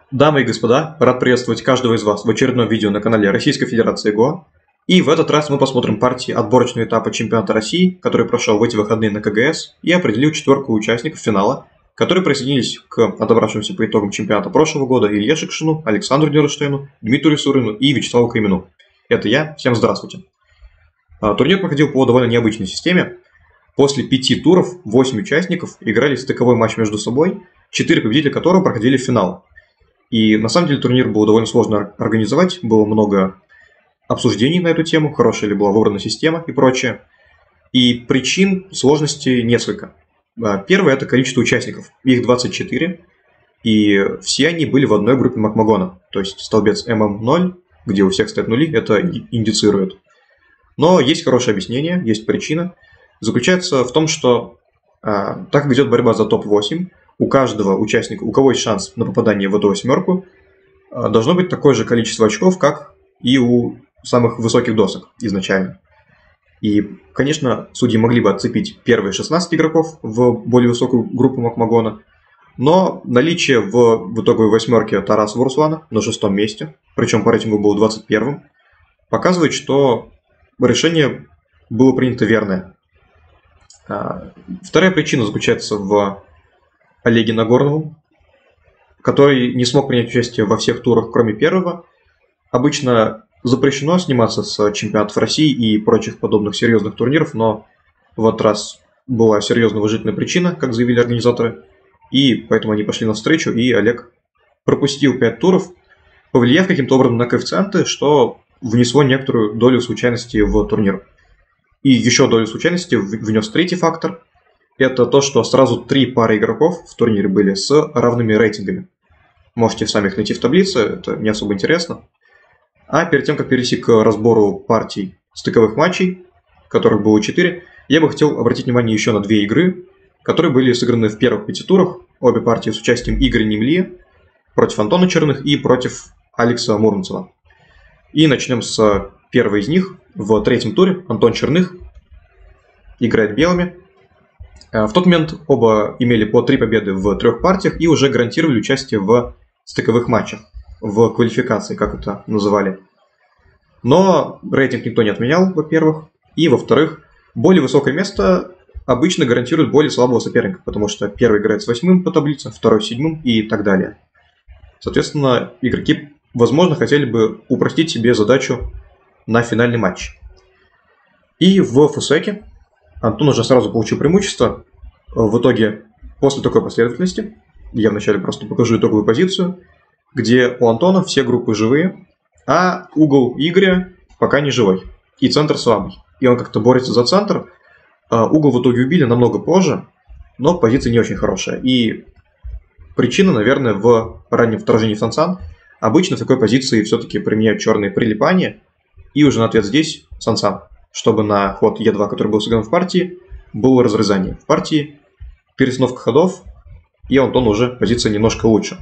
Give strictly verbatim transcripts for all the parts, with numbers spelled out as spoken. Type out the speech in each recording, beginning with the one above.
Дамы и господа, рад приветствовать каждого из вас в очередном видео на канале Российской Федерации ГО. И в этот раз мы посмотрим партии отборочного этапа чемпионата России, который прошел в эти выходные на КГС, и определил четверку участников финала, которые присоединились к отобравшимся по итогам чемпионата прошлого года Илье Шекшину, Александру Дерштейну, Дмитрию Сурину и Вячеславу Кремину. Это я, всем здравствуйте. Турнир проходил по довольно необычной системе. После пяти туров восемь участников играли стыковой матч между собой, четыре победителя которого проходили в финал. И на самом деле турнир было довольно сложно организовать, было много обсуждений на эту тему, хорошая ли была выбрана система и прочее. И причин сложности несколько. Первое – это количество участников, их двадцать четыре, и все они были в одной группе Макмагона, то есть столбец эм эм ноль, где у всех стоят нули, это индицирует. Но есть хорошее объяснение, есть причина. Заключается в том, что так как идет борьба за топ восемь, у каждого участника, у кого есть шанс на попадание в эту восьмерку, должно быть такое же количество очков, как и у самых высоких досок изначально. И, конечно, судьи могли бы отцепить первые шестнадцать игроков в более высокую группу Макмагона, но наличие в, в итоговой восьмерке Тараса Руслана на шестом месте, причем по рейтингу был двадцать первым, показывает, что решение было принято верное. Вторая причина заключается в Олеге Нагорнову, который не смог принять участие во всех турах, кроме первого. Обычно запрещено сниматься с чемпионатов России и прочих подобных серьезных турниров, но в этот раз была серьезная уважительная причина, как заявили организаторы, и поэтому они пошли навстречу, и Олег пропустил пять туров, повлияв каким-то образом на коэффициенты, что внесло некоторую долю случайности в турнир. И еще долю случайности внес третий фактор. Это то, что сразу три пары игроков в турнире были с равными рейтингами. Можете сами их найти в таблице, это не особо интересно. А перед тем, как перейти к разбору партий стыковых матчей, которых было четыре, я бы хотел обратить внимание еще на две игры, которые были сыграны в первых пяти турах. Обе партии с участием Игоря Немли против Антона Черных и против Алекса Муромцева. И начнем с первой из них. В третьем туре Антон Черных играет белыми. В тот момент оба имели по три победы в трех партиях и уже гарантировали участие в стыковых матчах, в квалификации, как это называли. Но рейтинг никто не отменял, во-первых. И, во-вторых, более высокое место обычно гарантирует более слабого соперника, потому что первый играет с восьмым по таблице, второй с седьмым и так далее. Соответственно, игроки, возможно, хотели бы упростить себе задачу на финальный матч. И в фусеке Антон уже сразу получил преимущество. В итоге, после такой последовательности, я вначале просто покажу итоговую позицию, где у Антона все группы живые, а угол Игоря пока не живой, и центр слабый. И он как-то борется за центр. Угол в итоге убили намного позже, но позиция не очень хорошая. И причина, наверное, в раннем вторжении в Сан-Сан. Обычно в такой позиции все-таки применяют черные прилипания, и уже на ответ здесь Сан-Сан, чтобы на ход е два, который был сыгран в партии, было разрезание. В партии перестановка ходов, и Антон уже позиция немножко лучше.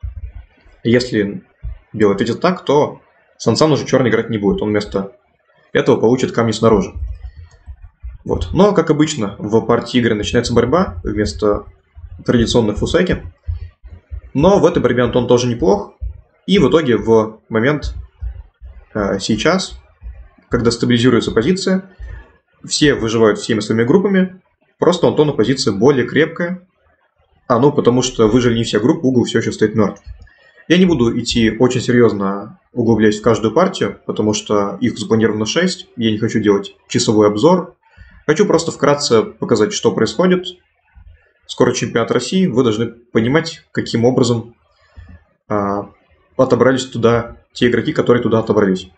Если белый ответит так, то Сан-Сан уже черный играть не будет, он вместо этого получит камни снаружи. Вот. Но, как обычно, в партии игры начинается борьба вместо традиционных фусеки. Но в этой борьбе Антон тоже неплох, и в итоге в момент э, сейчас, когда стабилизируется позиция, все выживают всеми своими группами, просто у Антона позиция более крепкая, а ну потому что выжили не все группы, угол все еще стоит мертв. Я не буду идти очень серьезно углубляясь в каждую партию, потому что их запланировано шесть, я не хочу делать часовой обзор. Хочу просто вкратце показать, что происходит. Скоро чемпионат России, вы должны понимать, каким образом а, отобрались туда те игроки, которые туда отобрались.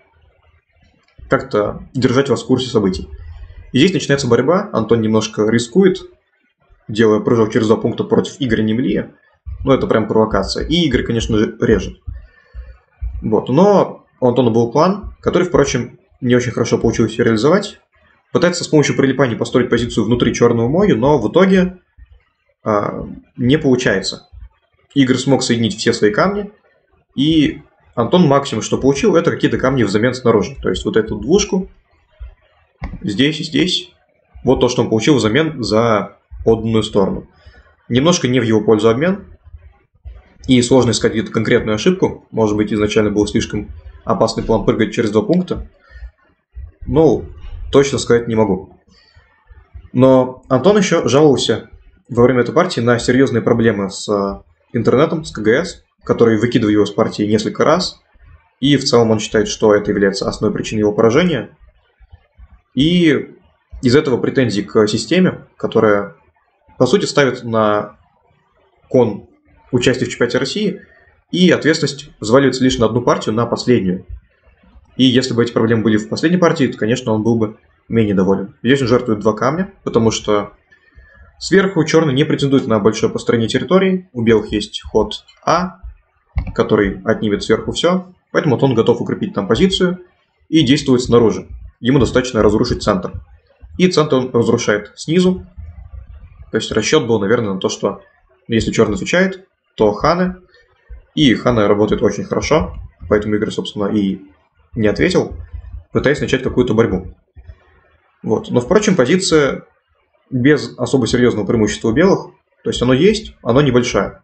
Как-то держать вас в курсе событий. И здесь начинается борьба, Антон немножко рискует, делая прыжок через два пункта против Игоря Немли. Ну, это прям провокация. И Игорь, конечно же, режет. Вот. Но у Антона был план, который, впрочем, не очень хорошо получилось реализовать. Пытается с помощью прилипаний построить позицию внутри черного мою, но в итоге а, не получается. Игорь смог соединить все свои камни, и Антон максимум, что получил, это какие-то камни взамен снаружи. То есть вот эту двушку здесь и здесь. Вот то, что он получил взамен за отданную сторону. Немножко не в его пользу обмен. И сложно искать где-то конкретную ошибку. Может быть, изначально был слишком опасный план прыгать через два пункта. Ну, точно сказать не могу. Но Антон еще жаловался во время этой партии на серьезные проблемы с интернетом, с КГС, который выкидывал его с партии несколько раз. И в целом он считает, что это является основной причиной его поражения. И из этого претензий к системе, которая, по сути, ставит на кон участие в чемпионате России, и ответственность взваливается лишь на одну партию, на последнюю. И если бы эти проблемы были в последней партии, то, конечно, он был бы менее доволен. Здесь он жертвует два камня, потому что сверху черный не претендует на большое построение территории. У белых есть ход А, который отнимет сверху все, поэтому вот он готов укрепить там позицию и действовать снаружи. Ему достаточно разрушить центр. И центр он разрушает снизу. То есть расчет был, наверное, на то, что если черный отвечает, то ханы. И ханы работают очень хорошо, поэтому Игорь, собственно, и не ответил, пытаясь начать какую-то борьбу. Вот. Но, впрочем, позиция без особо серьезного преимущества у белых, то есть оно есть, оно небольшое.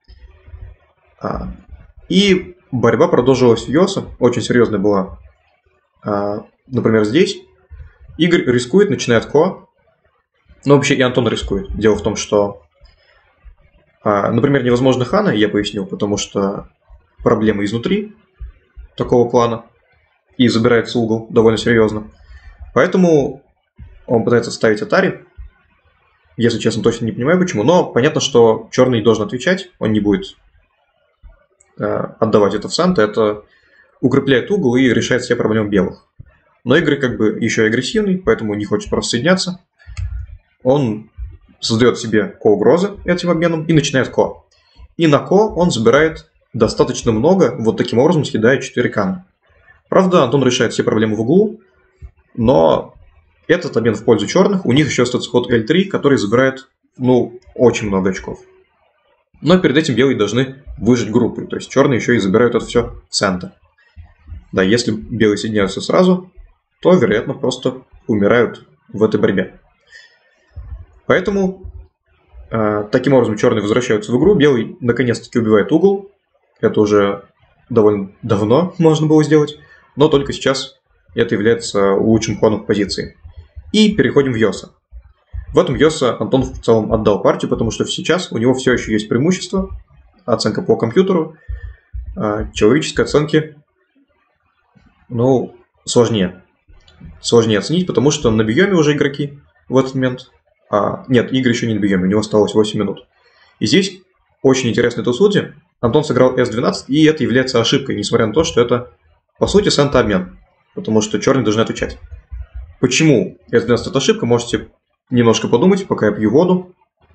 И борьба продолжилась в Йоса, очень серьезная была. Например, здесь Игорь рискует, начинает ко. Ну, вообще и Антон рискует. Дело в том, что, например, невозможно хана, я пояснил, потому что проблемы изнутри такого плана. И забирается угол довольно серьезно. Поэтому он пытается ставить атари. Если честно, точно не понимаю почему. Но понятно, что черный должен отвечать. Он не будет э, отдавать это в центр. Это укрепляет угол и решает все проблемы белых. Но Игорь как бы еще и агрессивный, поэтому не хочет просто соединяться. Он создает себе ко-угрозы этим обменом и начинает ко. И на ко он забирает достаточно много, вот таким образом съедая четыре кана. Правда, Антон решает все проблемы в углу, но этот обмен в пользу черных. У них еще остается ход эль три, который забирает, ну, очень много очков. Но перед этим белые должны выжить группой, то есть черные еще и забирают это все в центр. Да, если белые соединяются сразу, то, вероятно, просто умирают в этой борьбе. Поэтому, э, таким образом, черные возвращаются в игру, белый наконец-таки убивает угол. Это уже довольно давно можно было сделать, но только сейчас это является лучшим ходом в позиции. И переходим в Йоса. В этом Йоса Антон в целом отдал партию, потому что сейчас у него все еще есть преимущество. Оценка по компьютеру. Человеческой оценки, ну, сложнее. Сложнее оценить, потому что на биоме уже игроки в этот момент. А, нет, Игорь еще не на биоме, у него осталось восемь минут. И здесь очень интересный тусуди. Антон сыграл эс двенадцать, и это является ошибкой, несмотря на то, что это, по сути, сента-обмен. Потому что черные должны отвечать. Почему эс двенадцать это ошибка, можете немножко подумать, пока я пью воду.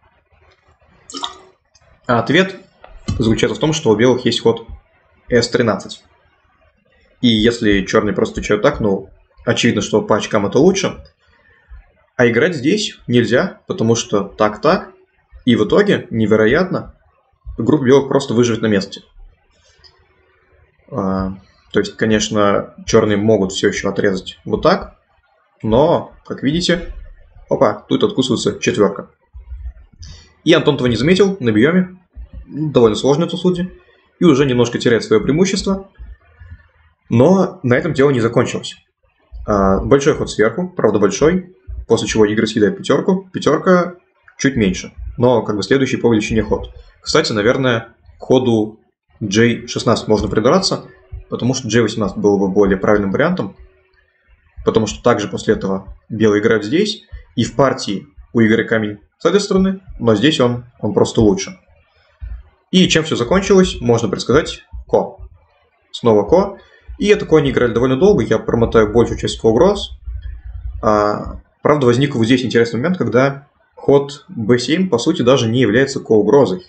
А ответ заключается в том, что у белых есть ход эс тринадцать. И если черные просто отвечают так, ну, очевидно, что по очкам это лучше. А играть здесь нельзя, потому что так-так. И в итоге, невероятно, группа белых просто выживет на месте. А, то есть, конечно, черные могут все еще отрезать вот так. Но, как видите, опа, тут откусывается четверка. И Антон этого не заметил на биоме. Довольно сложно это судьи. И уже немножко теряет свое преимущество. Но на этом дело не закончилось. А, большой ход сверху, правда большой. После чего Игорь съедает пятерку. Пятерка чуть меньше. Но как бы следующий по величине ход. Кстати, наверное, к ходу джей шестнадцать можно придраться. Потому что джей восемнадцать было бы более правильным вариантом. Потому что также после этого белые играют здесь. И в партии у Игоря камень с этой стороны. Но здесь он, он просто лучше. И чем все закончилось, можно предсказать. Ко. Снова ко. И это ко они играли довольно долго. Я промотаю большую часть ко-угроз. А, правда, возник вот здесь интересный момент, когда ход бэ семь, по сути, даже не является ко-угрозой.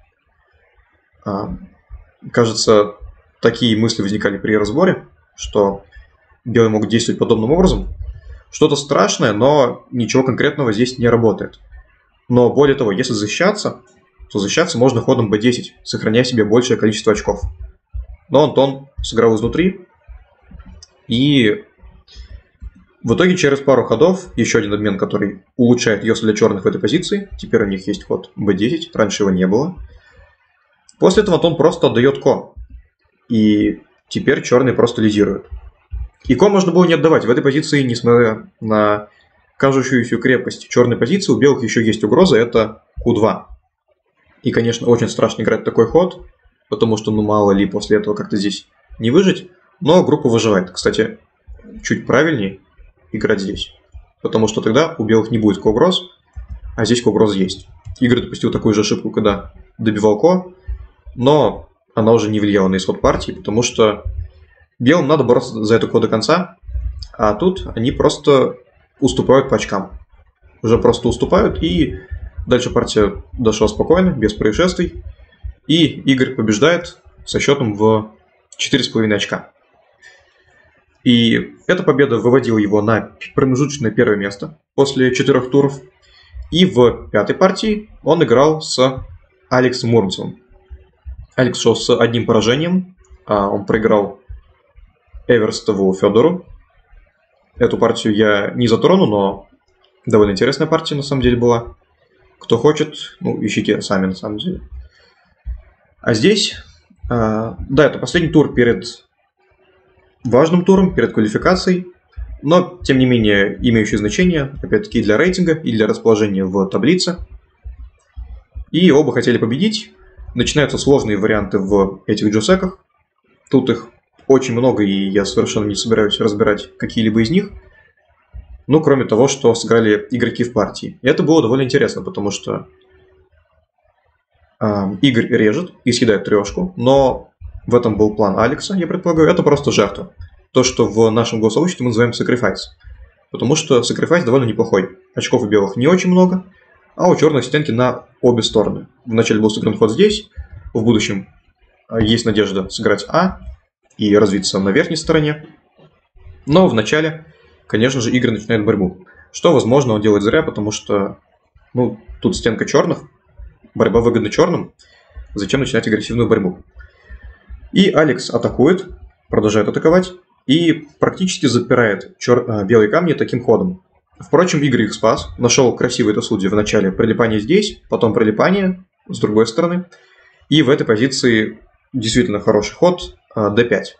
А, кажется, такие мысли возникали при разборе, что белые могут действовать подобным образом. Что-то страшное, но ничего конкретного здесь не работает. Но более того, если защищаться, то защищаться можно ходом бэ десять, сохраняя себе большее количество очков. Но Антон сыграл изнутри. И в итоге через пару ходов еще один обмен, который улучшает Йоса для черных в этой позиции. Теперь у них есть ход бэ десять, раньше его не было. После этого Антон просто отдает ко. И теперь черные просто лизируют. И ко можно было не отдавать. В этой позиции, несмотря на кажущуюся крепость черной позиции, у белых еще есть угроза, это ку два. И, конечно, очень страшно играть такой ход, потому что, ну, мало ли после этого как-то здесь не выжить. Но группа выживает. Кстати, чуть правильнее играть здесь. Потому что тогда у белых не будет ко-угроз, а здесь ко-угроз есть. Игорь допустил такую же ошибку, когда добивал ко, но она уже не влияла на исход партии, потому что белым надо бороться за эту ко до конца, а тут они просто уступают по очкам. Уже просто уступают, и дальше партия дошла спокойно, без происшествий. И Игорь побеждает со счетом в четыре с половиной очка. И эта победа выводила его на промежуточное первое место после четырех туров. И в пятой партии он играл с Алексом Муромцевым. Алекс шел с одним поражением. Он проиграл Эверстову Федору. Эту партию я не затрону, но довольно интересная партия на самом деле была. Кто хочет, ну, ищите сами на самом деле. А здесь, да, это последний тур перед важным туром, перед квалификацией, но, тем не менее, имеющий значение, опять-таки, для рейтинга и для расположения в таблице. И оба хотели победить. Начинаются сложные варианты в этих джусеках. Тут их очень много, и я совершенно не собираюсь разбирать какие-либо из них. Ну, кроме того, что сыграли игроки в партии. И это было довольно интересно, потому что э, Игорь режет и съедает трешку, но в этом был план Алекса, я предполагаю. Это просто жертва. То, что в нашем голосовуществе мы называем sacrifice. Потому что sacrifice довольно неплохой. Очков у белых не очень много, а у черных стенки на обе стороны. Вначале был сыгран ход здесь, в будущем есть надежда сыграть А и развиться на верхней стороне. Но в начале, конечно же, Игорь начинает борьбу. Что, возможно, он делает зря, потому что, ну, тут стенка черных, борьба выгодна черным. Зачем начинать агрессивную борьбу? И Алекс атакует, продолжает атаковать и практически запирает чер... белые камни таким ходом. Впрочем, Игорь их спас, нашел красивое это судья в начале прилипание здесь, потом прилипание с другой стороны. И в этой позиции действительно хороший ход дэ пять.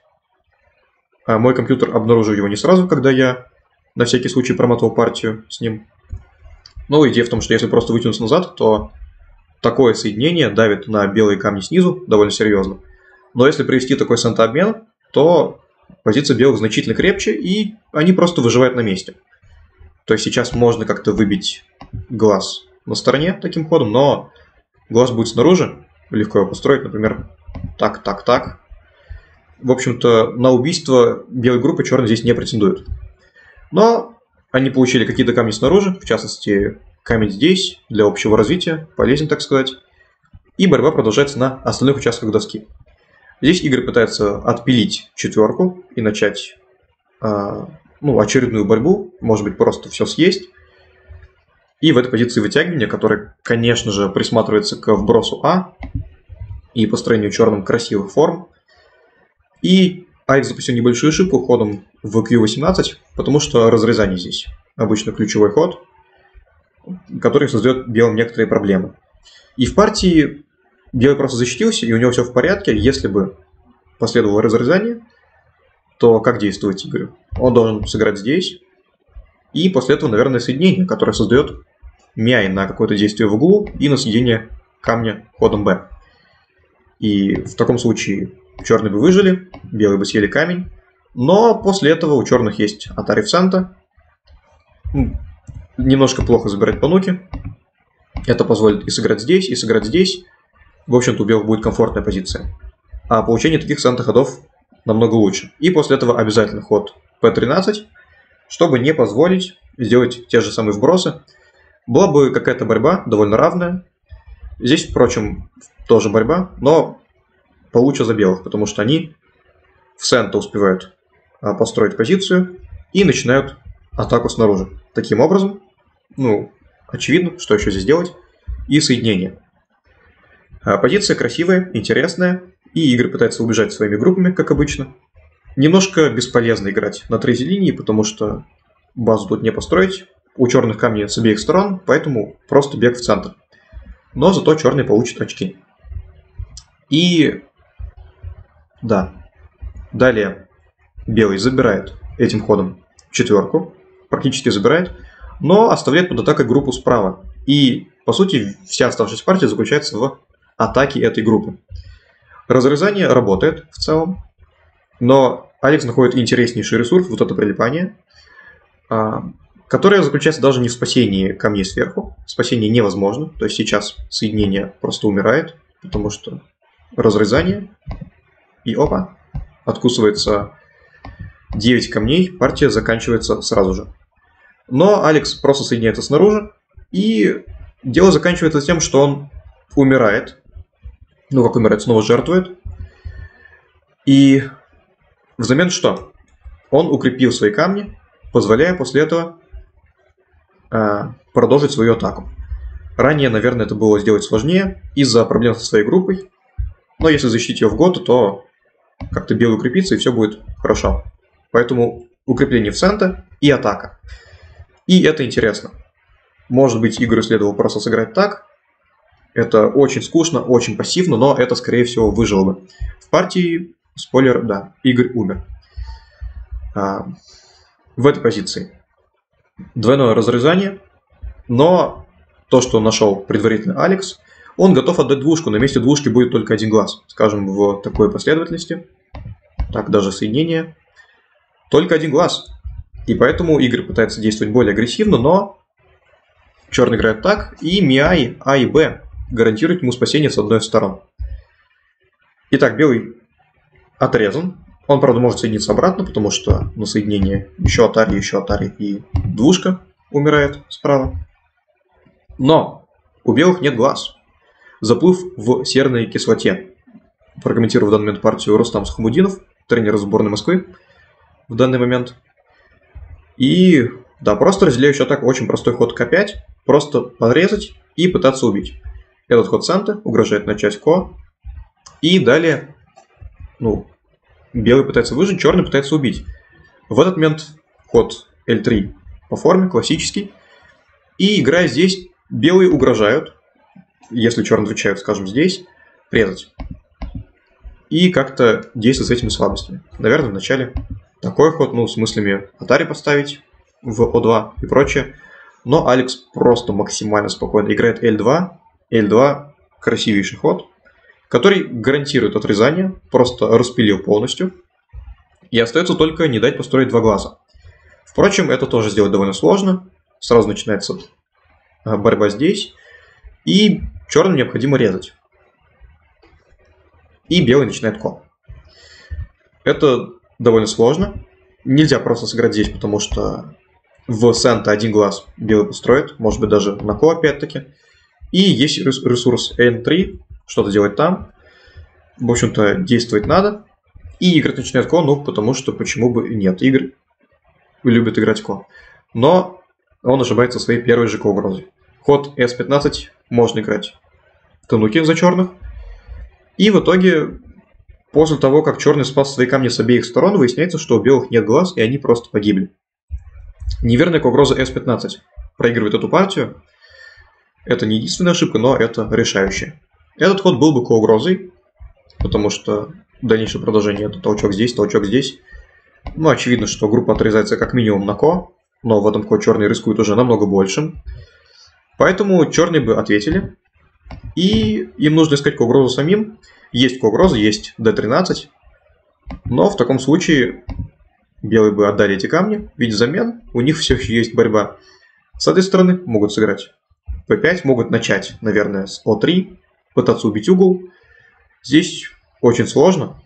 Мой компьютер обнаружил его не сразу, когда я на всякий случай промотал партию с ним. Но идея в том, что если просто вытянуться назад, то такое соединение давит на белые камни снизу довольно серьезно. Но если провести такой сентообмен, то позиция белых значительно крепче, и они просто выживают на месте. То есть сейчас можно как-то выбить глаз на стороне таким ходом, но глаз будет снаружи, легко его построить, например, так, так, так. В общем-то, на убийство белой группы черные здесь не претендуют. Но они получили какие-то камни снаружи, в частности, камень здесь, для общего развития, полезен, так сказать. И борьба продолжается на остальных участках доски. Здесь Игорь пытается отпилить четверку и начать э, ну, очередную борьбу, может быть, просто все съесть. И в этой позиции вытягивания, который, конечно же, присматривается к вбросу А и построению черным красивых форм. И Алекс запустил небольшую ошибку ходом в кью восемнадцать, потому что разрезание здесь обычно ключевой ход, который создает белым некоторые проблемы. И в партии белый просто защитился, и у него все в порядке. Если бы последовало разрезание, то как действовать Игорю? Он должен сыграть здесь, и после этого, наверное, соединение, которое создает мяй на какое-то действие в углу и на съедение камня ходом Б. И в таком случае черные бы выжили, белые бы съели камень, но после этого у черных есть атари в центр. Немножко плохо забирать пануки. Это позволит и сыграть здесь, и сыграть здесь. В общем-то, у белых будет комфортная позиция. А получение таких центр-ходов намного лучше. И после этого обязательно ход пэ тринадцать, чтобы не позволить сделать те же самые вбросы. Была бы какая-то борьба, довольно равная. Здесь, впрочем, тоже борьба, но получше за белых, потому что они в центр успевают построить позицию и начинают атаку снаружи. Таким образом, ну, очевидно, что еще здесь делать, и соединение. Позиция красивая, интересная, и Игорь пытается убежать своими группами, как обычно. Немножко бесполезно играть на третьей линии, потому что базу тут не построить. У черных камней с обеих сторон, поэтому просто бег в центр. Но зато черные получат очки. И да, далее белый забирает этим ходом четверку, практически забирает, но оставляет под атакой группу справа. И, по сути, вся оставшаяся партия заключается в атаке этой группы. Разрезание работает в целом, но Алекс находит интереснейший ресурс, вот это прилипание, которое заключается даже не в спасении камней сверху. Спасение невозможно, то есть сейчас соединение просто умирает, потому что разрезание, и опа, откусывается девять камней, партия заканчивается сразу же. Но Алекс просто соединяется снаружи, и дело заканчивается тем, что он умирает. Ну, как умирает, снова жертвует. И взамен что? Он укрепил свои камни, позволяя после этого э, продолжить свою атаку. Ранее, наверное, это было сделать сложнее из-за проблем со своей группой. Но если защитить ее в году, то как-то белый укрепится, и все будет хорошо. Поэтому укрепление в центре и атака. И это интересно. Может быть, игру следовало просто сыграть так. Это очень скучно, очень пассивно, но это, скорее всего, выжило бы. В партии, спойлер, да, Игорь умер. А, в этой позиции двойное разрезание, но то, что нашел предварительно Алекс, он готов отдать двушку, на месте двушки будет только один глаз, скажем, в такой последовательности. Так, даже соединение. Только один глаз. И поэтому Игорь пытается действовать более агрессивно, но черный играет так, и Миай А и Б гарантирует ему спасение с одной из сторон. Итак, белый отрезан. Он, правда, может соединиться обратно, потому что на соединение еще атари, еще атари и двушка умирает справа. Но у белых нет глаз. Заплыв в серной кислоте. Прокомментирую в данный момент партию Рустам Сухомудинов, тренер сборной Москвы в данный момент. И да, просто разделяющий атаку, очень простой ход К пять. Просто подрезать и пытаться убить. Этот ход Санта угрожает начать Ко. И далее, ну, белый пытается выжить, черный пытается убить. В этот момент ход Л три по форме, классический. И играя здесь, белые угрожают, если черные отвечают, скажем, здесь, резать. И как-то действовать с этими слабостями. Наверное, вначале такой ход, ну, с мыслями атари поставить в О два и прочее. Но Алекс просто максимально спокойно играет Л два. Л два красивейший ход, который гарантирует отрезание, просто распилил полностью. И остается только не дать построить два глаза. Впрочем, это тоже сделать довольно сложно. Сразу начинается борьба здесь. И черным необходимо резать. И белый начинает Ко. Это довольно сложно. Нельзя просто сыграть здесь, потому что в Сента один глаз белый построит. Может быть, даже на Ко опять-таки. И есть ресурс Н три. Что-то делать там. В общем-то, действовать надо. И играть начинает Ко, ну, потому что почему бы и нет. Игорь любит играть Ко. Но он ошибается своей первой же Ко-угрозой. Ход С пятнадцать можно играть Тануки за черных. И в итоге, после того, как черный спас свои камни с обеих сторон, выясняется, что у белых нет глаз, и они просто погибли. Неверная Ко-угроза С пятнадцать проигрывает эту партию. Это не единственная ошибка, но это решающая. Этот ход был бы Ко-угрозой, потому что дальнейшее продолжение — это толчок здесь, толчок здесь. Ну, очевидно, что группа отрезается как минимум на Ко, но в этом Ко черный рискует уже намного большим. Поэтому черные бы ответили, и им нужно искать Ко-угрозу самим. Есть Ко-угроза, есть Д тринадцать, но в таком случае белые бы отдали эти камни, ведь взамен у них все еще есть борьба. С этой стороны могут сыграть П пять, могут начать, наверное, с О три, пытаться убить угол. Здесь очень сложно.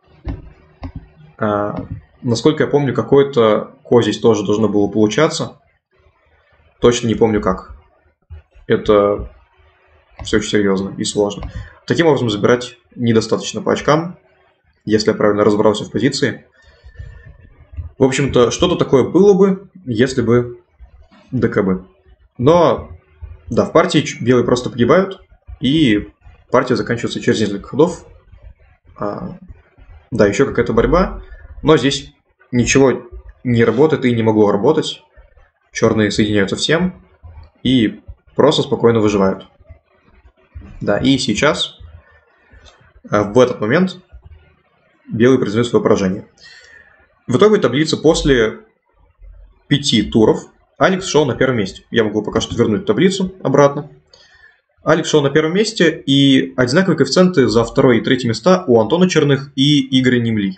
А, насколько я помню, какое-то Ко здесь тоже должно было получаться. Точно не помню как. Это все очень серьезно и сложно. Таким образом, забирать недостаточно по очкам, если я правильно разобрался в позиции. В общем-то, что-то такое было бы, если бы ДКБ. Но, да, в партии белые просто погибают, и партия заканчивается через несколько ходов. А, да, еще какая-то борьба, но здесь ничего не работает и не могло работать. Черные соединяются всем и просто спокойно выживают. Да, и сейчас в этот момент белые признают свое поражение. В итоге таблица после пяти туров Алекс шел на первом месте. Я могу пока что вернуть таблицу обратно. Алекс шел на первом месте, и одинаковые коэффициенты за второе и третье места у Антона Черных и Игоря Немли.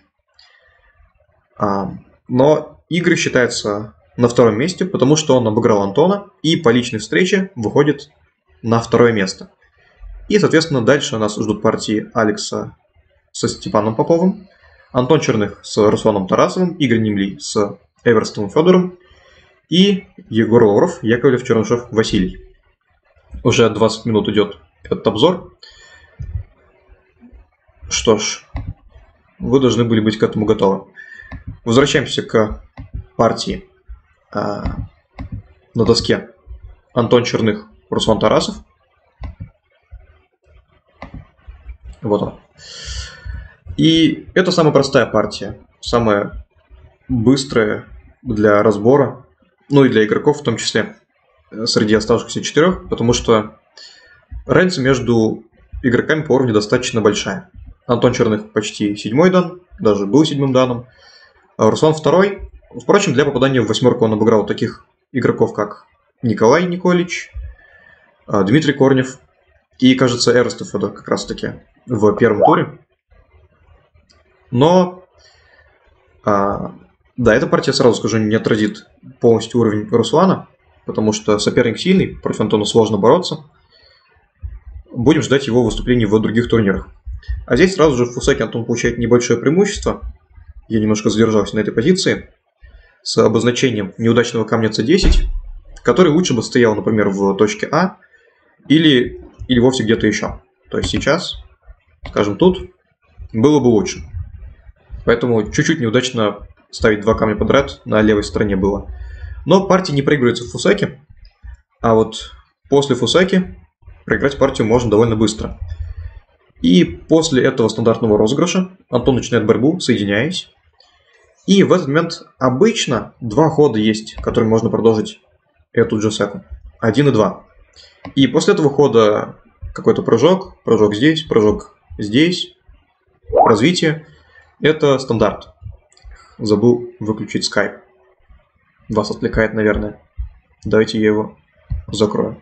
Но Игорь считается на втором месте, потому что он обыграл Антона и по личной встрече выходит на второе место. И, соответственно, дальше нас ждут партии Алекса со Степаном Поповым, Антон Черных с Русланом Тарасовым, Игорь Немли с Эверстом Федором и Егор Лавров, Яковлев, Чернышев, Василий. Уже двадцать минут идет этот обзор. Что ж, вы должны были быть к этому готовы. Возвращаемся к партии а, на доске Антон Черных, Руслан Тарасов. Вот он. И это самая простая партия, самая быстрая для разбора, ну и для игроков в том числе, среди оставшихся четырех, потому что разница между игроками по уровню достаточно большая. Антон Черных почти седьмой дан, даже был седьмым данным, а Руслан второй. Впрочем, для попадания в восьмерку он обыграл таких игроков, как Николай Николич, Дмитрий Корнев и, кажется, Эрстов Федор как раз таки в первом туре. Но, а, да, эта партия, сразу скажу, не отразит полностью уровень Руслана, потому что соперник сильный, против Антона сложно бороться. Будем ждать его выступлений в других турнирах. А здесь сразу же в фусаке Антон получает небольшое преимущество. Я немножко задержался на этой позиции. С обозначением неудачного камня си десять, который лучше бы стоял, например, в точке А или, или вовсе где-то еще. То есть сейчас, скажем, тут было бы лучше. Поэтому чуть-чуть неудачно ставить два камня подряд на левой стороне было. Но партия не проигрывается в фусаке, а вот после фусаки проиграть партию можно довольно быстро. И после этого стандартного розыгрыша Антон начинает борьбу, соединяясь. И в этот момент обычно два хода есть, которые можно продолжить эту джесеку. Один и два. И после этого хода какой-то прыжок, прыжок здесь, прыжок здесь, развитие. Это стандарт. Забыл выключить скайп. Вас отвлекает, наверное. Давайте я его закрою.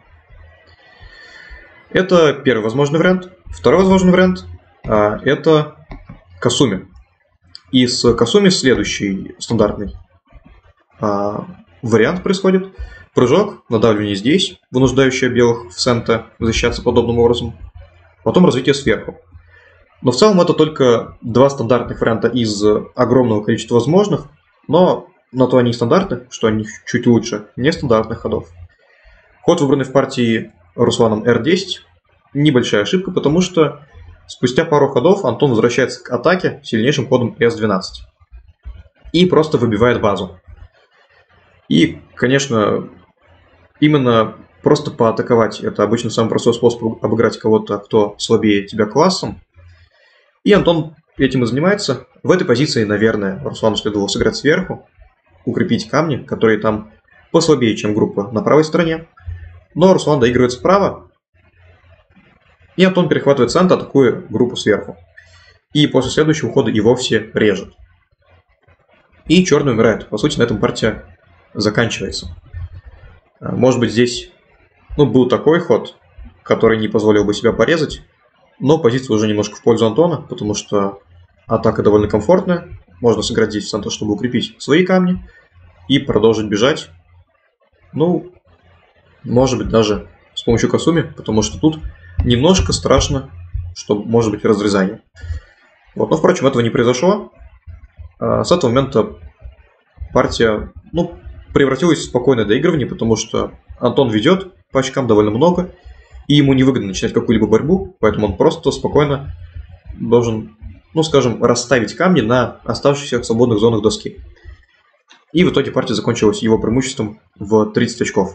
Это первый возможный вариант. Второй возможный вариант а, это Касуми. И с Касуми следующий стандартный а, вариант происходит. Прыжок, надавливание здесь, вынуждающее белых в сенте защищаться подобным образом. Потом развитие сверху. Но в целом это только два стандартных варианта из огромного количества возможных, но на то они и стандарты, что они чуть лучше нестандартных ходов. Ход, выбранный в партии Русланом эр десять, небольшая ошибка, потому что спустя пару ходов Антон возвращается к атаке сильнейшим ходом эс двенадцать и просто выбивает базу. И, конечно, именно просто поатаковать — это обычно самый простой способ обыграть кого-то, кто слабее тебя классом. И Антон этим и занимается. В этой позиции, наверное, Руслану следовало сыграть сверху, укрепить камни, которые там послабее, чем группа на правой стороне. Но Руслан доигрывает справа, и Антон перехватывает центр, атакуя группу сверху. И после следующего хода и вовсе режет. И черный умирает. По сути, на этом партия заканчивается. Может быть, здесь ну, был такой ход, который не позволил бы себя порезать, но позиция уже немножко в пользу Антона, потому что атака довольно комфортная. Можно сыграть здесь в центр, чтобы укрепить свои камни и продолжить бежать. Ну, может быть, даже с помощью Касуми, потому что тут немножко страшно, что может быть разрезание. Вот, но, впрочем, этого не произошло. С этого момента партия ну, превратилась в спокойное доигрывание, потому что Антон ведет по очкам довольно много, и ему невыгодно начинать какую-либо борьбу, поэтому он просто спокойно должен, ну скажем, расставить камни на оставшихся свободных зонах доски. И в итоге партия закончилась его преимуществом в тридцать очков.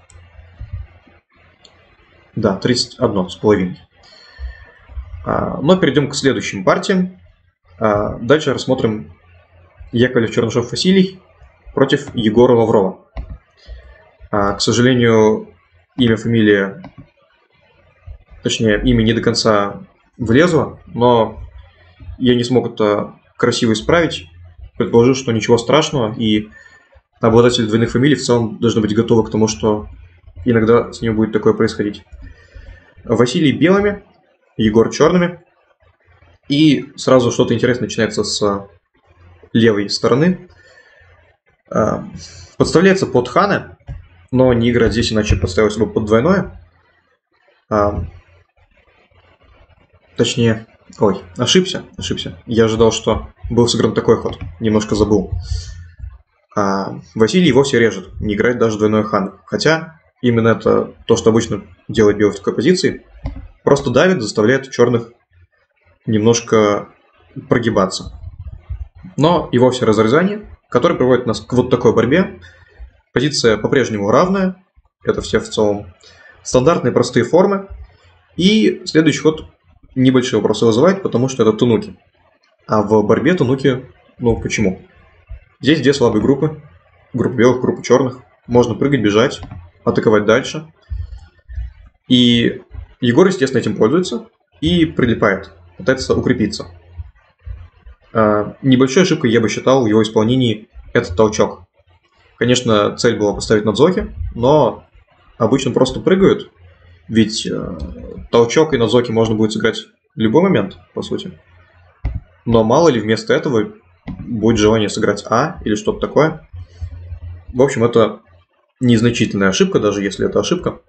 Да, тридцать один с половиной. Но перейдем к следующим партиям. Дальше рассмотрим Яковлев, Чернышев, Василий против Егора Лаврова. К сожалению, имя, фамилия, точнее, имя не до конца влезло, но я не смог это красиво исправить. Предположил, что ничего страшного, и обладатели двойных фамилий в целом должны быть готовы к тому, что иногда с ним будет такое происходить. Василий белыми, Егор черными. И сразу что-то интересное начинается с левой стороны. Подставляется под хана, но не играть здесь, иначе подставился бы под двойное. Точнее, ой, ошибся, ошибся. Я ожидал, что был сыгран такой ход, немножко забыл. Василий вовсе режет, не играет даже двойное хан. Хотя именно это то, что обычно делает белый в такой позиции. Просто давит, заставляет черных немножко прогибаться. Но и вовсе разрезание, которое приводит нас к вот такой борьбе. Позиция по-прежнему равная. Это все в целом стандартные простые формы. И следующий ход небольшие вопросы вызывает, потому что это тунуки. А в борьбе тунуки, ну почему? Здесь две слабые группы. Группа белых, группа черных. Можно прыгать, бежать, атаковать дальше. И Егор, естественно, этим пользуется и прилипает. Пытается укрепиться. А, небольшой ошибкой я бы считал в его исполнении этот толчок. Конечно, цель была поставить на дзоки, но обычно просто прыгают, ведь э, толчок и на дзоки можно будет сыграть в любой момент, по сути. Но мало ли вместо этого будет желание сыграть А или что-то такое. В общем, это незначительная ошибка, даже если это ошибка.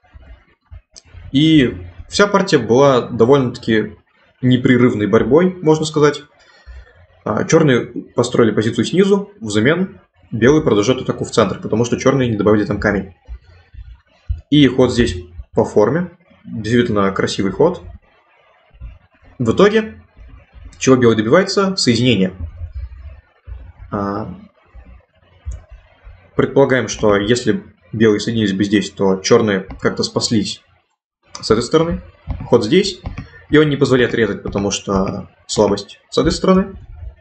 И вся партия была довольно-таки непрерывной борьбой, можно сказать. Черные построили позицию снизу, взамен белый продолжает атаку в центр, потому что черные не добавили там камень. И ход здесь по форме. Действительно красивый ход. В итоге, чего белый добивается? Соединение. Предполагаем, что если белые соединились бы здесь, то черные как-то спаслись с этой стороны. Ход здесь. И он не позволяет резать, потому что слабость с этой стороны.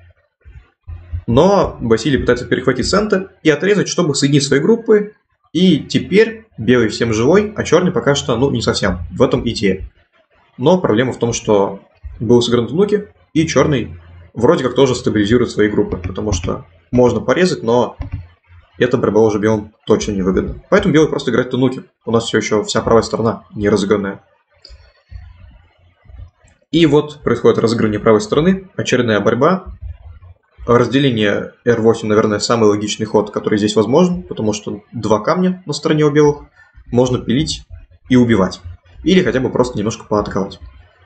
Но Василий пытается перехватить центр и отрезать, чтобы соединить свои группы. И теперь белый всем живой, а черный пока что, ну, не совсем. В этом идея. Но проблема в том, что был сыгран тунуки, и черный вроде как тоже стабилизирует свои группы. Потому что можно порезать, но эта борьба уже белым точно невыгодна. Поэтому белый просто играет тунуки. У нас все еще вся правая сторона не разыгранная. И вот происходит разыгрывание правой стороны, очередная борьба. Разделение эр восемь, наверное, самый логичный ход, который здесь возможен, потому что два камня на стороне у белых можно пилить и убивать. Или хотя бы просто немножко поатаковать.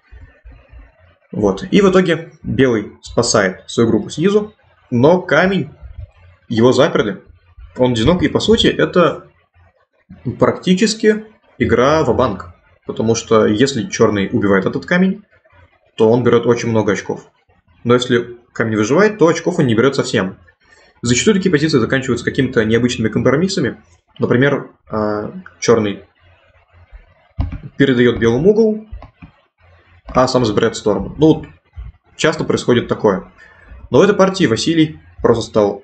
Вот. И в итоге белый спасает свою группу снизу, но камень его заперли. Он одинок, и по сути это практически игра ва-банк. Потому что если черный убивает этот камень, то он берет очень много очков. Но если камень выживает, то очков он не берет совсем. Зачастую такие позиции заканчиваются какими-то необычными компромиссами. Например, черный передает белому угол, а сам забирает сторону. Ну, часто происходит такое. Но в этой партии Василий просто стал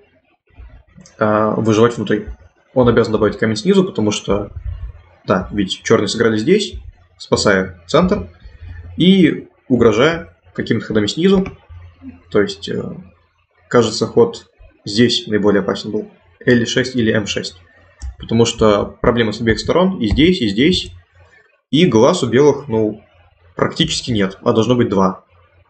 выживать внутри. Он обязан добавить камень снизу, потому что, да, ведь черные сыграли здесь, спасая центр, и угрожая какими-то ходами снизу. То есть, кажется, ход здесь наиболее опасен был. эл шесть или эм шесть. Потому что проблемы с обеих сторон и здесь, и здесь. И глаз у белых, ну, практически нет, а должно быть два.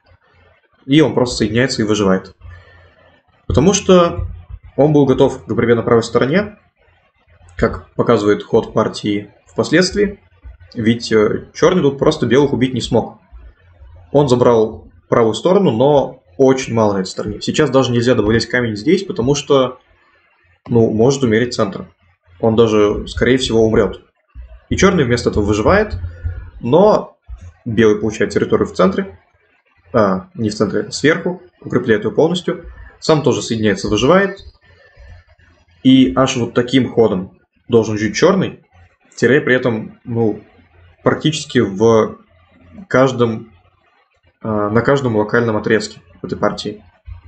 И он просто соединяется и выживает. Потому что он был готов к борьбе на правой стороне, как показывает ход партии впоследствии. Ведь черный тут просто белых убить не смог. Он забрал правую сторону, но очень мало на этой стороне. Сейчас даже нельзя добавлять камень здесь, потому что, ну, может умереть центр. Он даже, скорее всего, умрет. И черный вместо этого выживает, но белый получает территорию в центре, а, не в центре, сверху, укрепляет ее полностью. Сам тоже соединяется, выживает. И аж вот таким ходом должен жить черный, теряя при этом, ну, практически в каждом, на каждом локальном отрезке в этой партии.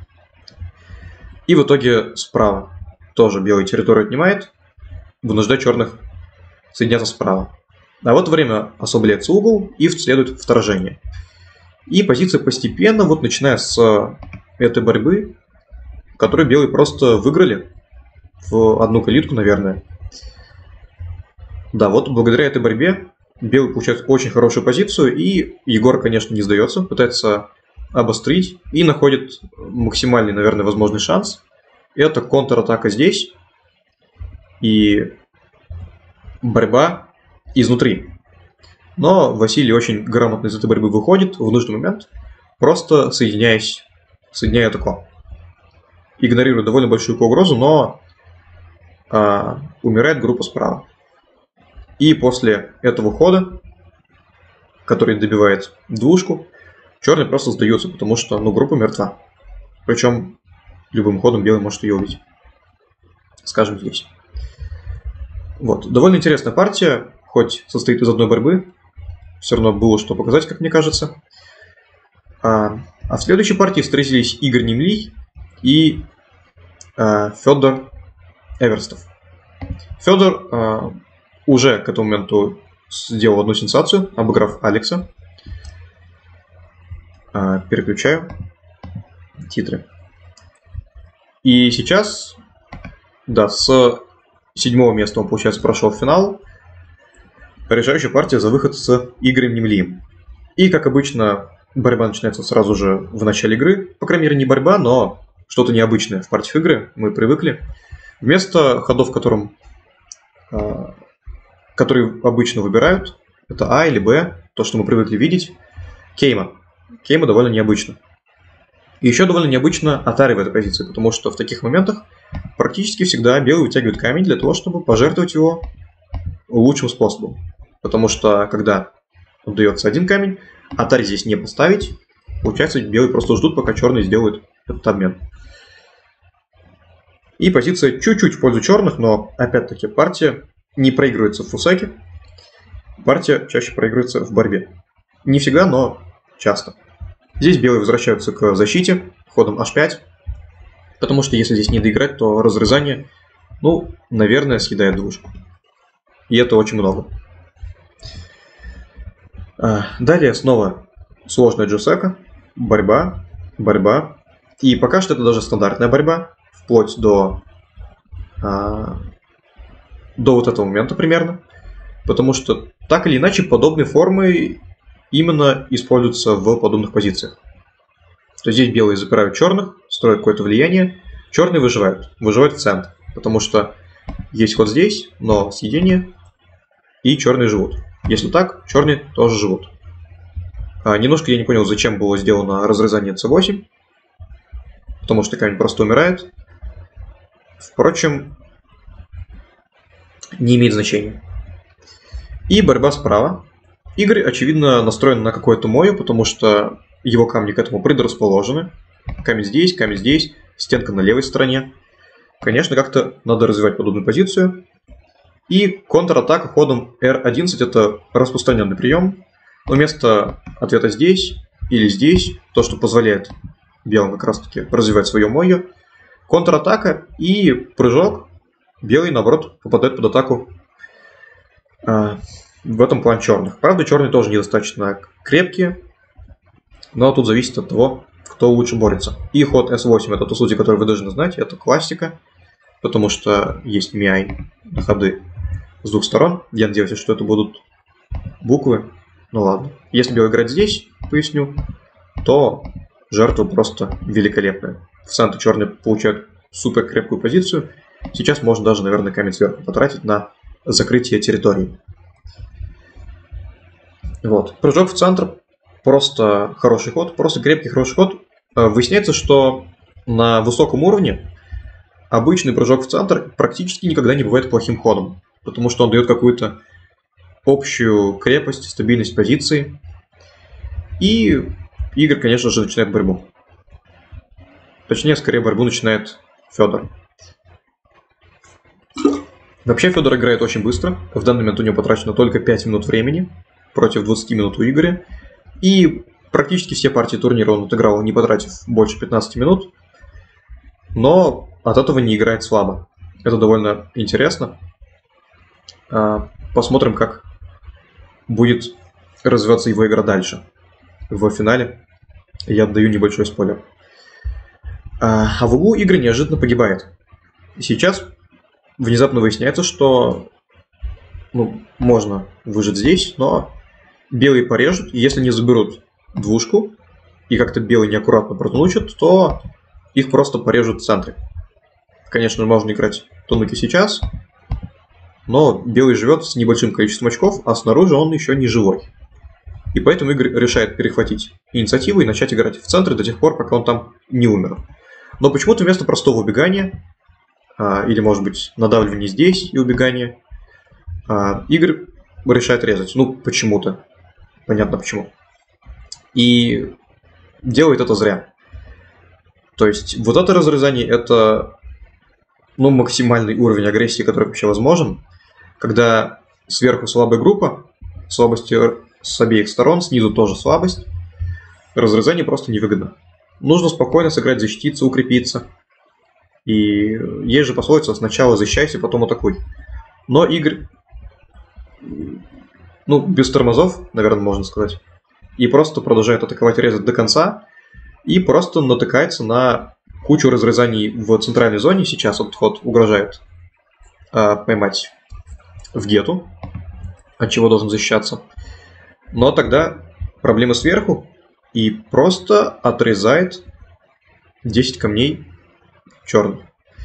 И в итоге справа тоже белый территорию отнимает, вынуждая черных соединяться справа. А в это время ослабляется угол и следует вторжение. И позиция постепенно, вот начиная с этой борьбы, которую белые просто выиграли в одну калитку, наверное. Да, вот благодаря этой борьбе белый получает очень хорошую позицию, и Егор, конечно, не сдается, пытается обострить и находит максимальный, наверное, возможный шанс. Это контратака здесь и борьба изнутри. Но Василий очень грамотно из этой борьбы выходит в нужный момент, просто соединяясь, соединяя атаку. Игнорирует довольно большую угрозу, но а, умирает группа справа. И после этого хода, который добивает двушку, черный просто сдается, потому что ну, группа мертва. Причем любым ходом белый может ее убить. Скажем здесь. Вот. Довольно интересная партия, хоть состоит из одной борьбы. Все равно было что показать, как мне кажется. А, а в следующей партии встретились Игорь Немли и а, Федор Эверстов. Федор а, уже к этому моменту сделал одну сенсацию, обыграв Алекса. А, переключаю титры. И сейчас, да, с седьмого места он, получается, прошел в финал. Решающая партия за выход с Игорем Немлием. И, как обычно, борьба начинается сразу же в начале игры. По крайней мере, не борьба, но что-то необычное в партиях игры. Мы привыкли. Вместо ходов, которым, э, которые обычно выбирают, это А или Б, то, что мы привыкли видеть, Кейма. Кейма довольно необычно. И еще довольно необычно Атари в этой позиции, потому что в таких моментах практически всегда белый вытягивает камень для того, чтобы пожертвовать его лучшим способом. Потому что, когда отдается один камень, Атари здесь не поставить, получается, белые просто ждут, пока черные сделают этот обмен. И позиция чуть-чуть в пользу черных, но, опять-таки, партия не проигрывается в фусаке. Партия чаще проигрывается в борьбе. Не всегда, но часто. Здесь белые возвращаются к защите ходом аш пять, потому что если здесь не доиграть, то разрезание, ну, наверное, съедает двушку. И это очень много. Далее снова сложная джусека, борьба, борьба. И пока что это даже стандартная борьба, вплоть до, а, до вот этого момента примерно. Потому что так или иначе подобные формы именно используются в подобных позициях. То есть здесь белые запирают черных, строят какое-то влияние, черные выживают, выживают в центр. Потому что есть ход здесь, но съедение, и черные живут. Если так, черные тоже живут. А, немножко я не понял, зачем было сделано разрезание цэ восемь. Потому что камень просто умирает. Впрочем, не имеет значения. И борьба справа. Игорь, очевидно, настроен на какое-то мою, потому что его камни к этому предрасположены. Камень здесь, камень здесь, стенка на левой стороне. Конечно, как-то надо развивать подобную позицию. И контратака ходом эр одиннадцать это распространенный прием. Но вместо ответа здесь или здесь, то, что позволяет белым как раз таки развивать свое мою, контратака и прыжок. Белый, наоборот, попадает под атаку а, в этом плане черных. Правда, черные тоже недостаточно крепкие, но тут зависит от того, кто лучше борется. И ход эс восемь это тот случай, который вы должны знать, это классика, потому что есть миай на ходы с двух сторон. Я надеюсь, что это будут буквы. Ну ладно. Если белый играть здесь, поясню, то жертва просто великолепная. В центре черные получают супер крепкую позицию. Сейчас можно даже, наверное, камень сверху потратить на закрытие территории. Вот. Прыжок в центр. Просто хороший ход. Просто крепкий хороший ход. Выясняется, что на высоком уровне обычный прыжок в центр практически никогда не бывает плохим ходом. Потому что он дает какую-то общую крепость, стабильность позиции. И Игорь, конечно же, начинает борьбу. Точнее, скорее борьбу начинает Федор. Вообще Федор играет очень быстро. В данный момент у него потрачено только пять минут времени против двадцати минут у Игоря. И практически все партии турнира он отыграл, не потратив больше пятнадцати минут. Но от этого не играет слабо. Это довольно интересно. Посмотрим, как будет развиваться его игра дальше. в финале. Я отдаю небольшой спойлер. А, а в углу Игорь неожиданно погибает. И сейчас внезапно выясняется, что ну, можно выжить здесь, но белые порежут, и если не заберут двушку, и как-то белые неаккуратно протнучат, то их просто порежут в центре. Конечно, можно играть тунуки сейчас, но белый живет с небольшим количеством очков, а снаружи он еще не живой. И поэтому Игорь решает перехватить инициативу и начать играть в центре до тех пор, пока он там не умер. Но почему-то вместо простого убегания, а, или может быть надавливания здесь и убегания, а, Игорь решает резать. Ну, почему-то. Понятно почему. И делает это зря. То есть вот это разрезание, это ну, максимальный уровень агрессии, который вообще возможен. Когда сверху слабая группа, слабости с обеих сторон, снизу тоже слабость, разрезание просто невыгодно. Нужно спокойно сыграть, защититься, укрепиться. И есть же пословица: сначала защищайся, потом атакуй. Но Игорь, ну, без тормозов, наверное, можно сказать, и просто продолжает атаковать и резать до конца, и просто натыкается на кучу разрезаний в центральной зоне. Сейчас этот ход угрожает э, поймать в гету, от чего должен защищаться. Но тогда проблема сверху, и просто отрезает десять камней черный.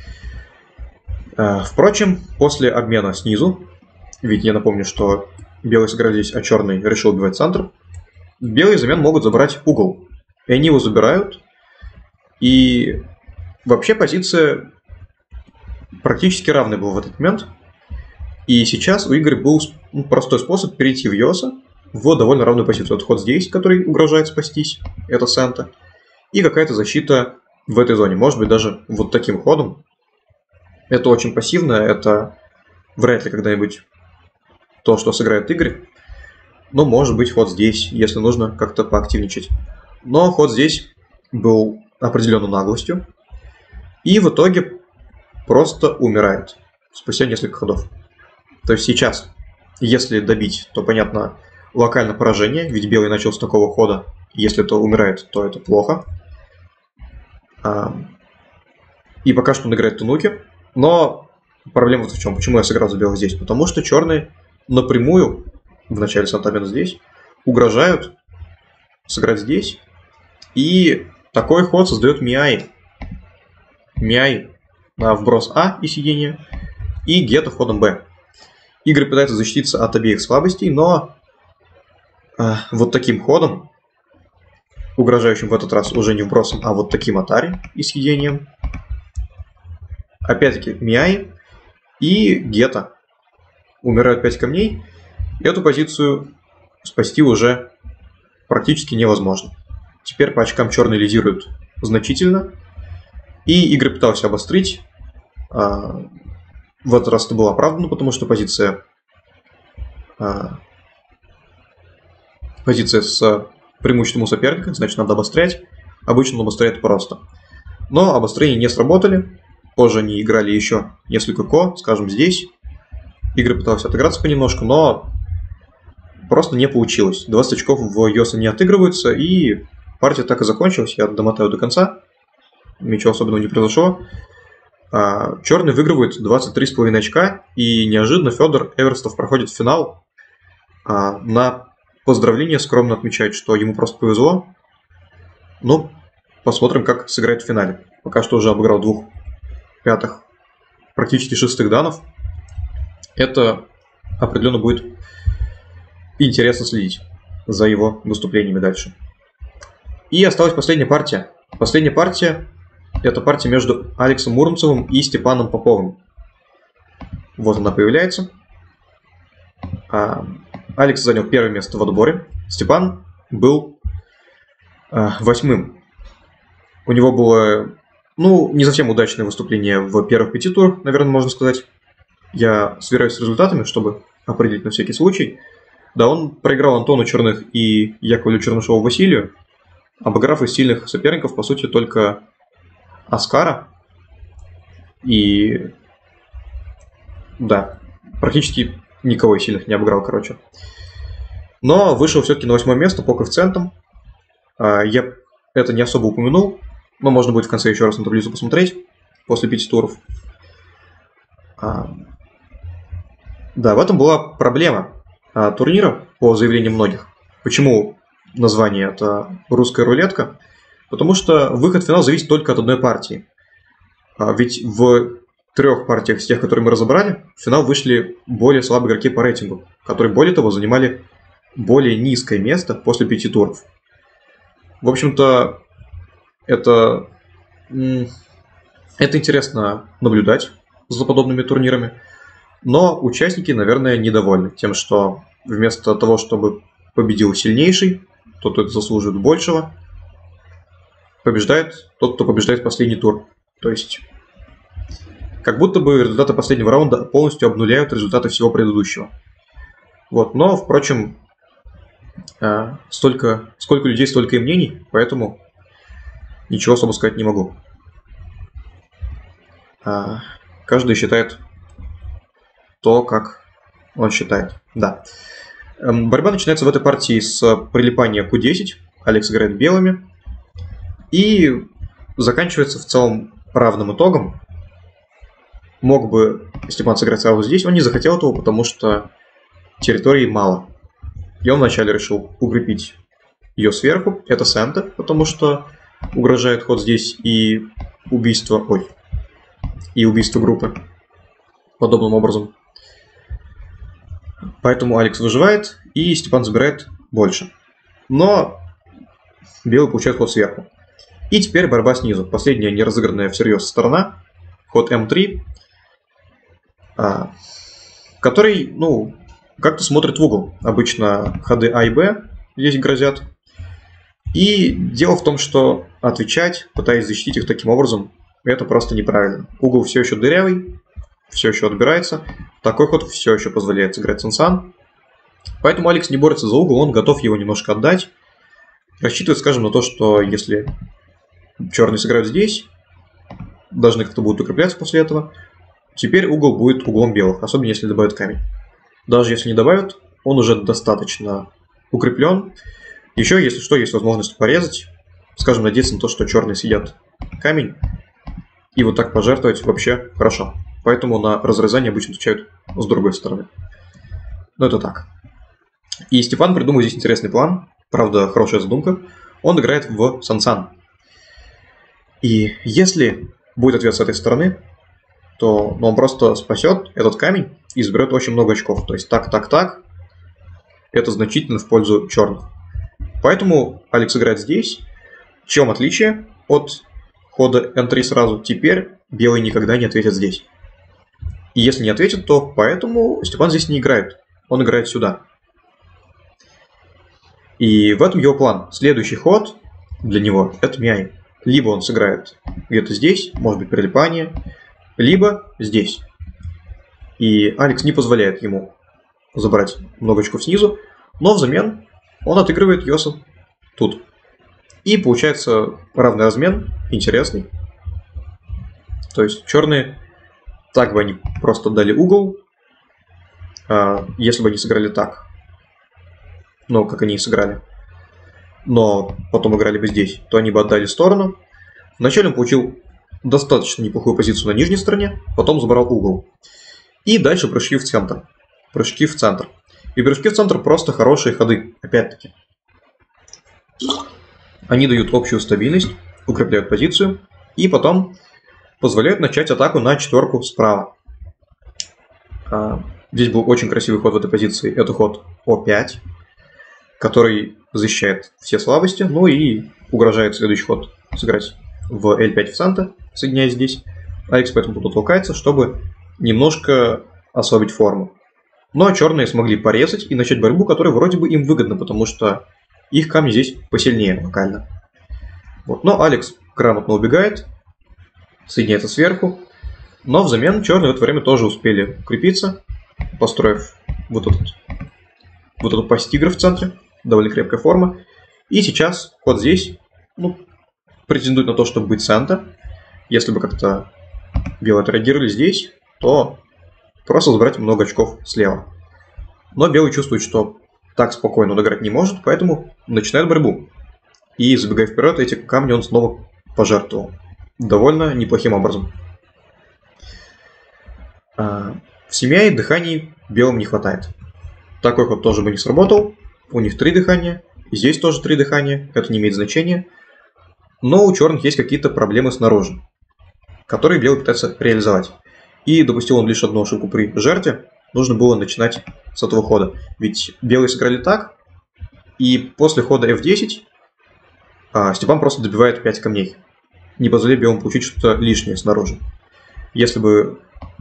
Э, впрочем, после обмена снизу, ведь я напомню, что белые сыграли здесь, а черный решил убивать центр, белые взамен могут забрать угол. И они его забирают. И вообще позиция практически равная была в этот момент. И сейчас у Игоря был ну, простой способ перейти в Йоса в довольно равную позицию. Вот ход здесь, который угрожает спастись, это Сента, и какая-то защита в этой зоне. Может быть, даже вот таким ходом. Это очень пассивно, это вряд ли когда-нибудь то, что сыграет Игорь. Но может быть ход здесь, если нужно как-то поактивничать. Но ход здесь был определенной наглостью. И в итоге просто умирает спустя несколько ходов. То есть сейчас, если добить, то, понятно, локально поражение, ведь белый начал с такого хода. Если это умирает, то это плохо. И пока что он играет тунуки. Но проблема вот в чем. Почему я сыграл за белых здесь? Потому что черные напрямую, в начале сантамена здесь, угрожают сыграть здесь. И такой ход создает Миай. Миай на вброс А и сидение. И гетто ходом Б. Игорь пытается защититься от обеих слабостей, но э, вот таким ходом, угрожающим в этот раз уже не вбросом, а вот таким атари и съедением, опять-таки Миай и гетто умирают пять камней. Эту позицию спасти уже практически невозможно. Теперь по очкам черный лидирует значительно. И Игорь пытался обострить. А, в этот раз это было оправдано, потому что позиция, а, позиция с преимуществом у соперника, значит, надо обострять. Обычно он обостряет просто. Но обострения не сработали. Позже они играли еще несколько ко, скажем, здесь. Игорь пытался отыграться понемножку, но просто не получилось. двадцать очков в Йоса не отыгрываются, и партия так и закончилась. Я домотаю до конца. Ничего особенного не произошло. А, черный выигрывает двадцать три с половиной очка, и неожиданно Федор Эверстов проходит в финал. А, на поздравление скромно отмечает, что ему просто повезло. Ну, посмотрим, как сыграет в финале. Пока что уже обыграл двух пятых, практически шестых данов. Это определенно будет интересно следить за его выступлениями дальше. И осталась последняя партия. Последняя партия – это партия между Алексом Муромцевым и Степаном Поповым. Вот она появляется. А, Алекс занял первое место в отборе. Степан был а, восьмым. У него было, ну, не совсем удачное выступление в первых пяти турах, наверное, можно сказать. Я сверяюсь с результатами, чтобы определить на всякий случай. Да, он проиграл Антону Черных и Яковлю Чернышову Василию, обыграв из сильных соперников, по сути, только Оскара. И да, практически никого из сильных не обыграл, короче. Но вышел все-таки на восьмое место по коэффициентам. Я это не особо упомянул, но можно будет в конце еще раз на таблицу посмотреть после пяти туров. Да, в этом была проблема турнира, по заявлению многих. Почему название это «Русская рулетка»? Потому что выход в финал зависит только от одной партии. Ведь в трех партиях из тех, которые мы разобрали, в финал вышли более слабые игроки по рейтингу, которые, более того, занимали более низкое место после пяти туров. В общем-то, это, это интересно наблюдать за подобными турнирами, но участники, наверное, недовольны тем, что вместо того, чтобы победил сильнейший, тот, кто заслуживает большего, побеждает тот, кто побеждает в последний тур. То есть, как будто бы результаты последнего раунда полностью обнуляют результаты всего предыдущего. Вот, но, впрочем, столько, сколько людей, столько и мнений, поэтому ничего особо сказать не могу. Каждый считает то, как он считает. Да. Борьба начинается в этой партии с прилипания ку десять. Алекс играет белыми. И заканчивается в целом равным итогом. Мог бы Степан сыграть сразу здесь, он не захотел этого, потому что территории мало. И он вначале решил укрепить ее сверху. Это Сента, потому что угрожает ход здесь и убийство... Ой. И убийство группы. Подобным образом. Поэтому Алекс выживает, и Степан забирает больше. Но белый получает ход сверху. И теперь борьба снизу. Последняя неразыгранная всерьез сторона. Ход эм три. Который, ну, как-то смотрит в угол. Обычно ходы А и Б здесь грозят. И дело в том, что отвечать, пытаясь защитить их таким образом, это просто неправильно. Угол все еще дырявый, все еще отбирается. Такой ход все еще позволяет сыграть Сан-Сан. Поэтому Алекс не борется за угол, он готов его немножко отдать. Рассчитывает, скажем, на то, что если черные сыграют здесь, должны как-то будут укрепляться после этого. Теперь угол будет углом белых, особенно если добавят камень. Даже если не добавят, он уже достаточно укреплен. Еще, если что, есть возможность порезать. Скажем, надеяться на то, что черные съедят камень. И вот так пожертвовать вообще хорошо. Поэтому на разрезание обычно отвечают с другой стороны. Но это так. И Степан придумал здесь интересный план. Правда, хорошая задумка. Он играет в Сан-Сан. И если будет ответ с этой стороны, то он просто спасет этот камень и заберет очень много очков. То есть так, так, так. Это значительно в пользу черных. Поэтому Алекс играет здесь. В чем отличие от хода эм три сразу? Теперь белый никогда не ответит здесь. И если не ответит, то поэтому Степан здесь не играет. Он играет сюда. И в этом его план. Следующий ход для него – это мяй. Либо он сыграет где-то здесь, может быть прилипание, либо здесь. И Алекс не позволяет ему забрать много очков снизу, но взамен он отыгрывает Йоса тут. И получается равный размен, интересный. То есть черные, так бы они просто дали угол, если бы они сыграли так. Ну, как они и сыграли. Но потом играли бы здесь, то они бы отдали сторону. Вначале он получил достаточно неплохую позицию на нижней стороне, потом забрал угол. И дальше прыжки в центр. Прыжки в центр. И прыжки в центр просто хорошие ходы, опять-таки. Они дают общую стабильность, укрепляют позицию и потом позволяют начать атаку на четверку справа. Здесь был очень красивый ход в этой позиции. Это ход о пять, который защищает все слабости, ну и угрожает следующий ход сыграть в эль пять в центр, соединяясь здесь. Алекс поэтому тут толкается, чтобы немножко ослабить форму. Но черные смогли порезать и начать борьбу, которая вроде бы им выгодна, потому что их камни здесь посильнее локально. Вот. Но Алекс грамотно убегает, соединяется сверху, но взамен черные в это время тоже успели укрепиться, построив вот, этот, вот эту пасть тигра в центре, довольно крепкая форма. И сейчас ход здесь, ну, претендует на то, чтобы быть Сента. Если бы как-то белые отреагировали здесь, то просто забрать много очков слева. Но белый чувствует, что так спокойно он играть не может, поэтому начинает борьбу. И, забегая вперед, эти камни он снова пожертвовал. Довольно неплохим образом. В семье и дыханий белым не хватает. Такой ход тоже бы не сработал. У них три дыхания. И здесь тоже три дыхания. Это не имеет значения. Но у черных есть какие-то проблемы снаружи, которые белый пытается реализовать. И допустил он лишь одну ошибку при жертве. Нужно было начинать с этого хода. Ведь белые сыграли так. И после хода эф десять Степан просто добивает пять камней, не позволяя белым получить что-то лишнее снаружи. Если бы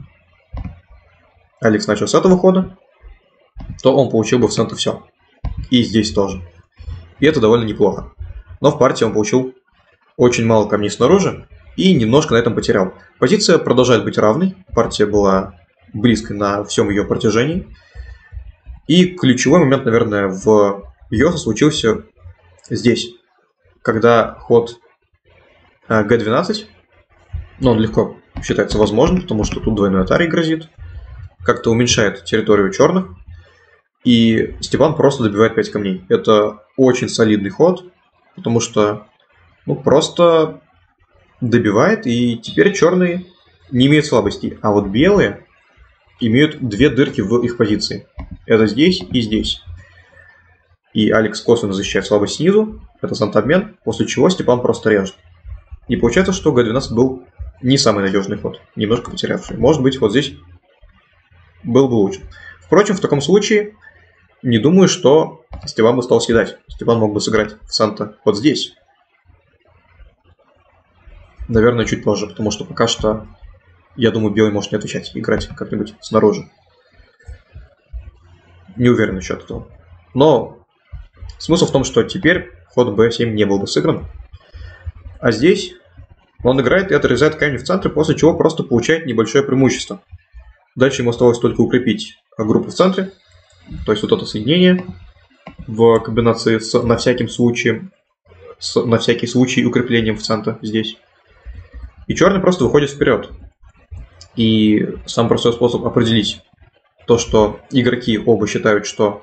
Алекс начал с этого хода, то он получил бы в центр все. И здесь тоже. И это довольно неплохо. Но в партии он получил очень мало камней снаружи и немножко на этом потерял. Позиция продолжает быть равной. Партия была близкой на всем ее протяжении. И ключевой момент, наверное, в Йоса случился здесь, когда ход гэ двенадцать, но он легко считается возможным, потому что тут двойной атарий грозит, как-то уменьшает территорию черных, и Степан просто добивает пять камней. Это очень солидный ход, потому что ну, просто добивает, и теперь черные не имеют слабостей, а вот белые имеют две дырки в их позиции. Это здесь и здесь. И Алекс косвенно защищает слабость снизу, это сант-обмен, после чего Степан просто режет. И получается, что гэ двенадцать был не самый надежный ход, немножко потерявший. Может быть, вот здесь был бы лучше. Впрочем, в таком случае, не думаю, что Степан бы стал съедать. Степан мог бы сыграть в санта вот здесь. Наверное, чуть позже, потому что пока что, я думаю, белый может не отвечать, играть как-нибудь снаружи. Не уверен насчет этого. Но смысл в том, что теперь ход бэ семь не был бы сыгран. А здесь он играет и отрезает камень в центре, после чего просто получает небольшое преимущество. Дальше ему осталось только укрепить группу в центре. То есть вот это соединение в комбинации с на всякий случай, с на всякий случай укреплением в центре здесь. И черный просто выходит вперед. И сам простой способ определить то, что игроки оба считают, что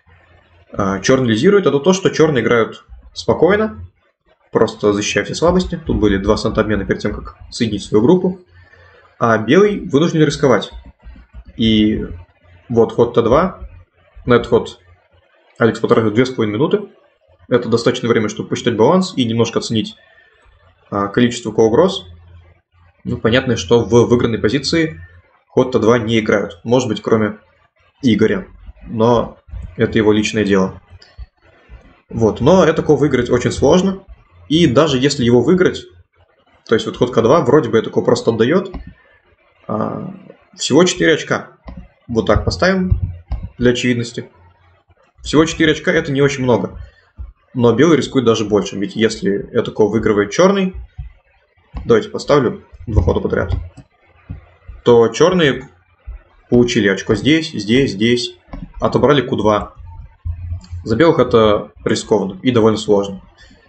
э, черный лизирует, это то, что черные играют спокойно, просто защищая все слабости. Тут были два сант-обмена перед тем, как соединить свою группу. А белый вынужден рисковать. И вот ход тэ два. На этот ход Алекс потратил две с половиной минуты. Это достаточное время, чтобы посчитать баланс и немножко оценить а, количество коугроз. Ну, понятно, что в выигранной позиции ход тэ два не играют. Может быть, кроме Игоря. Но это его личное дело. Вот. Но это ко выиграть очень сложно. И даже если его выиграть, то есть вот ход ка два вроде бы это ко просто отдает, а, всего четыре очка. Вот так поставим для очевидности. Всего четыре очка это не очень много. Но белый рискует даже больше. Ведь если это ко выигрывает черный, давайте поставлю два хода подряд, то черные получили очко здесь, здесь, здесь, отобрали ку два. За белых это рискованно и довольно сложно.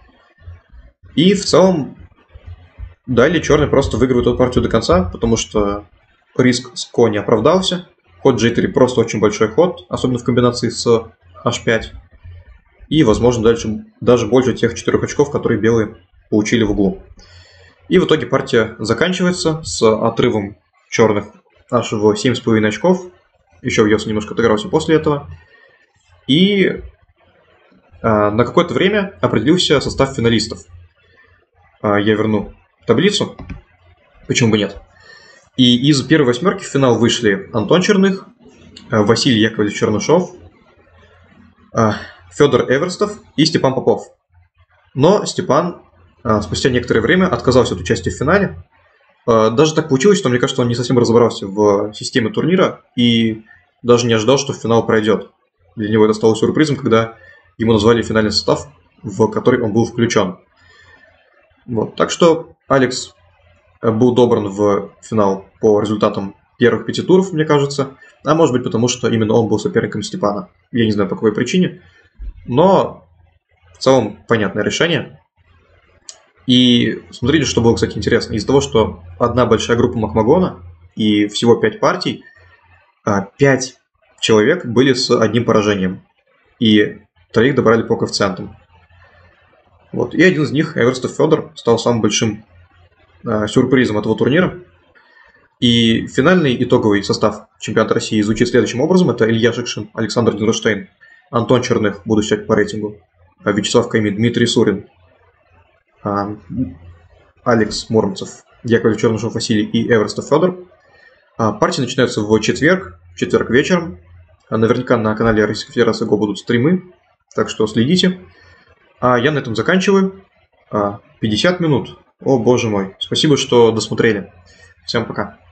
И в целом далее черный просто выигрывает эту партию до конца, потому что риск с ко не оправдался. Ход джей три просто очень большой ход, особенно в комбинации с аш пять. И, возможно, дальше даже больше тех четырех очков, которые белые получили в углу. И в итоге партия заканчивается с отрывом черных аж в семь с половиной очков. Еще Йоса немножко отыгрался после этого. И а, на какое-то время определился состав финалистов. А, я верну таблицу. Почему бы нет? И из первой восьмерки в финал вышли Антон Черных, Василий Яковлевич Чернышов, Федор Эверстов и Степан Попов. Но Степан спустя некоторое время отказался от участия в финале. Даже так получилось, что, мне кажется, он не совсем разобрался в системе турнира и даже не ожидал, что в финал пройдет. Для него это стало сюрпризом, когда ему назвали финальный состав, в который он был включен. Вот. Так что Алекс был добран в финал по результатам первых пяти туров, мне кажется. А может быть потому, что именно он был соперником Степана. Я не знаю, по какой причине. Но в целом понятное решение. И смотрите, что было, кстати, интересно. Из-за того, что одна большая группа Макмагона и всего пять партий, пять человек были с одним поражением. И троих добрали по коэффициентам. Вот. И один из них, Эверстов Федор, стал самым большим э, сюрпризом этого турнира. И финальный итоговый состав чемпионата России звучит следующим образом. Это Илья Шикшин, Александр Динерштейн, Антон Черных, буду считать по рейтингу, Вячеслав Каймин, Дмитрий Сурин, Алекс Муромцев, Яковлев Чернышев Василий и Эверстов Федор. Партия начинается в четверг, в четверг вечером. Наверняка на канале Российской Федерации Го будут стримы, так что следите. А я на этом заканчиваю. пятьдесят минут. О боже мой. Спасибо, что досмотрели. Всем пока.